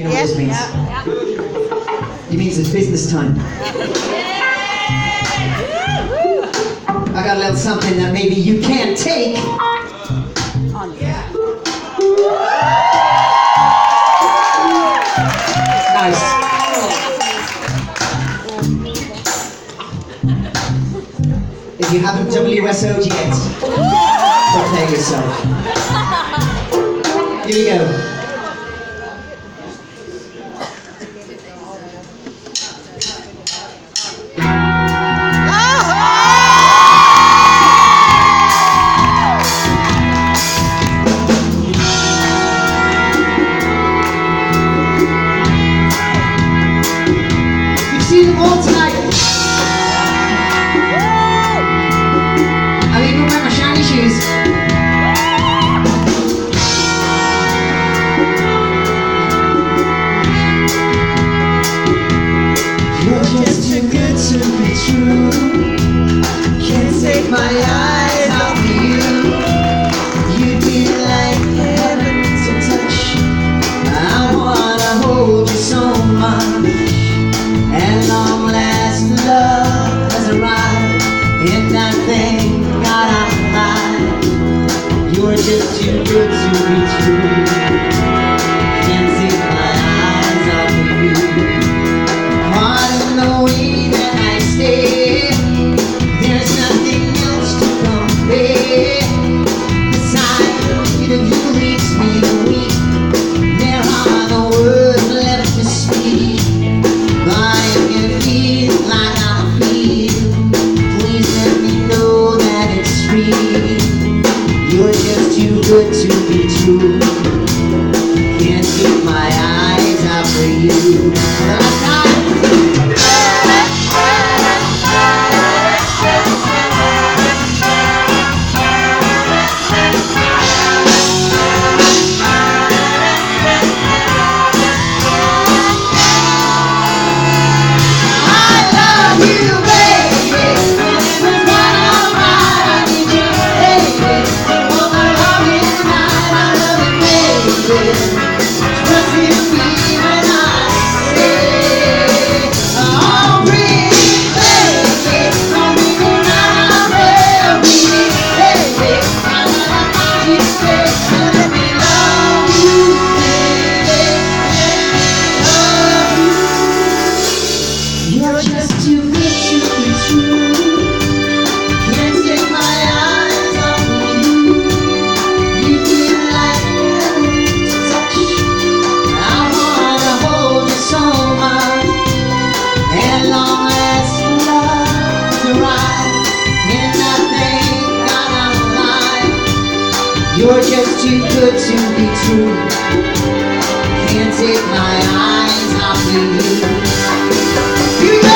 You know what this means? It means it's business time. I got a little something that maybe you can't take. Nice. If you haven't WSO'd yet, prepare yourself. Here we go. See them all tonight. I'll even wear my shiny shoes. You're just too good to be true. Can't take my eyes off of you. You'd be like heaven to touch. I wanna hold you so much. And long last love has arrived. And I thank God I'm alive. You're just too good to be true. Can't take my eyes off of you. Pardon the way that I stay. There's nothing else to compare. The sight of you leaves me weak. There are no words left to speak. Like I feel, please let me know that it's real. You're just too good to be true. Can't keep my eyes off of you. You're just too good to be true. Can't take my eyes off of you. You feel like heaven to touch. I wanna hold you so much. And long last love's arrived. And I thank God I'm alive. You're just too good to be true. Can't take my eyes off of you. Here we go!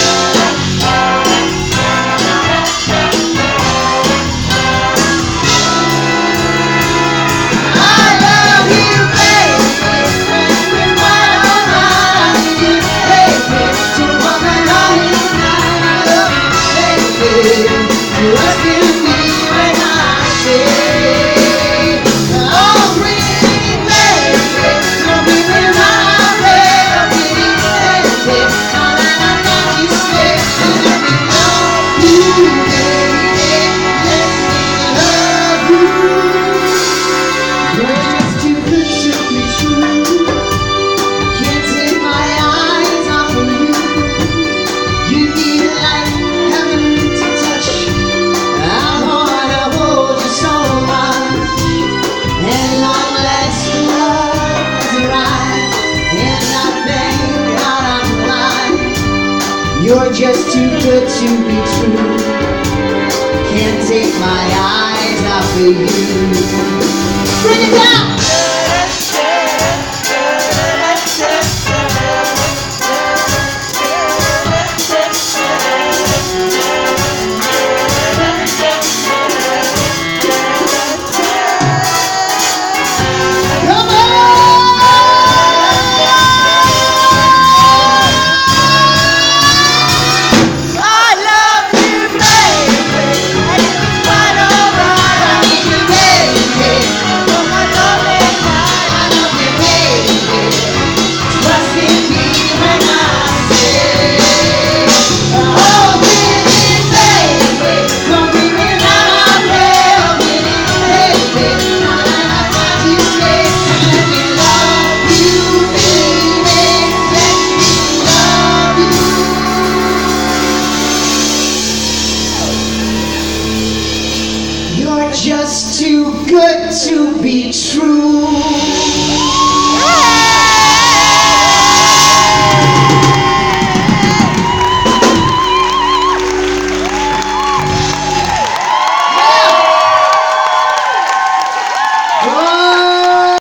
You're just too good to be true. Can't take my eyes off of you. Bring it down! just too good to be true.